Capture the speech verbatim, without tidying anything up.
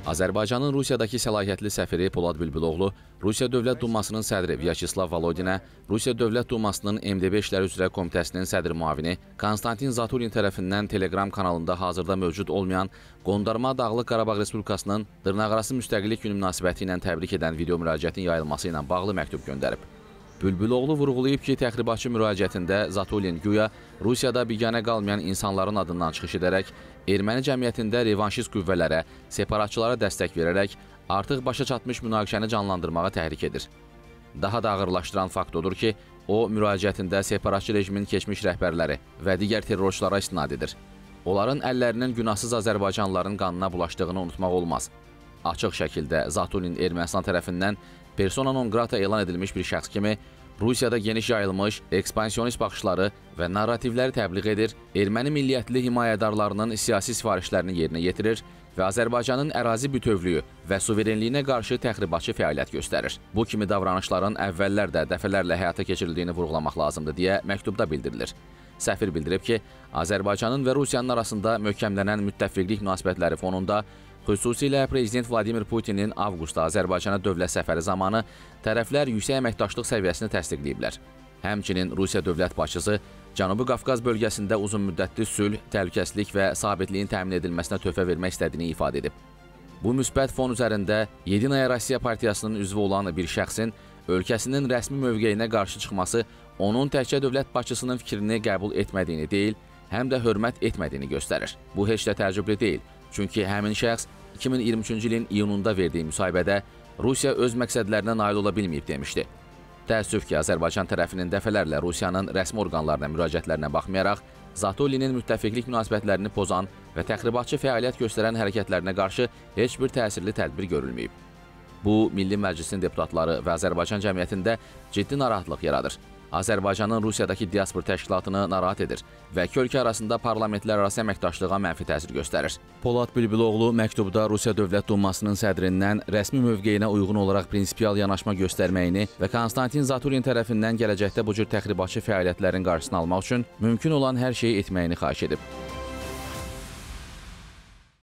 Azərbaycanın Rusiyadakı səlahiyyətli səfiri Polad Bülbüloğlu, Rusiya Dövlət Dumasının sədri Vyacheslav Volodinə, Rusiya Dövlət Dumasının M D B İşləri üzrə Komitəsinin sədr müavini Konstantin Zatulin tərəfindən Telegram kanalında hazırda mövcud olmayan Qondarma Dağlıq Qarabağ Respublikasının dırnaqarası müstəqillik günü münasibəti ilə təbrik edən video müraciətin yayılması ilə bağlı məktub göndərib. Bülbüloğlu vurğulayıb ki, təxribatçı müraciətində Zatulin güya Rusiyada biganə qalmayan insanların adından çıxış edərək, erməni cəmiyyətində revanşist qüvvələrə, separatçılara dəstək verərək artıq başa çatmış münaqişəni canlandırmağa təhrik edir. Daha da ağırlaşdıran fakt odur ki, o, müraciətində separatçı rejimin keçmiş rəhbərləri və digər terrorçulara istinad edir. Onların əllərinin günahsız Azərbaycanlıların qanına bulaşdığını unutmaq olmaz. Açıq şəkildə Zatulin Ermənistan tərəfindən persona non grata elan edilmiş bir şəxs kimi Rusiyada geniş yayılmış ekspansionist baxışları və narrativləri təbliğ edir, erməni milliyyətli himayədarlarının siyasi sifarişlərini yerinə yetirir və Azərbaycanın ərazi bütövlüyü və suverenliyinə qarşı təxribatçı fəaliyyət göstərir. Bu kimi davranışların əvvəllər də dəfələrlə həyata keçirildiyini vurğulamaq lazımdır deyə məktubda bildirilir. Səfir bildirib ki, Azərbaycanın və Rusiyanın arasında möhkəmlənən müttəfiqlik münasibətləri fonunda xüsusilə Prezident Vladimir Putinin avqustda Azərbaycana dövlət səfəri zamanı tərəflər yüksək əməkdaşlıq səviyyəsini təsdiqləyiblər. Həmçinin Rusiya dövlət başçısı Cənubi Qafqaz bölgəsində uzunmüddətli sülh, təhlükəsizlik və sabitliyin təmin edilməsinə töhfə vermək istədiyini ifadə edib. Bu müsbət fon üzərində Yedinaya Rusiya partiyasının üzvü olan bir şəxsin ölkəsinin rəsmi mövqeyinə qarşı çıxması onun təkcə dövlət başçısının fikrini qəbul etmədiyini deyil, həm də hörmət etmədiyini göstərir. Bu heç də təəccüblü deyil. Çünki həmin şəxs iki min iyirmi üçüncü ilin iyununda verdiyi müsahibədə Rusiya öz məqsədlərinə nail ola bilməyib demişdi. Təəssüf ki, Azərbaycan tərəfinin dəfələrlə Rusiyanın rəsmi orqanlarına müraciətlərinə baxmayaraq, Zatulinin müttəfiqlik münasibətlərini pozan və təxribatçı fəaliyyət göstərən hərəkətlərinə qarşı heç bir təsirli tədbir görülməyib. Bu, Milli Məclisin deputatları və Azərbaycan cəmiyyətində ciddi narahatlıq yaradır. Azərbaycanın Rusiyadakı diaspor təşkilatını narahat edir və iki ölkə arasında parlamentlər arası əməkdaşlığa mənfi təsir göstərir. Polad Bülbüloğlu məktubda Rusiya Dövlət Dumasının sədrindən rəsmi mövqeyinə uyğun olaraq prinsipial yanaşma göstərməyini və Konstantin Zatulin tərəfindən gələcəkdə bu cür təxribatçı fəaliyyətlərin qarşısını almaq üçün mümkün olan hər şeyi etməyini xahiş edib.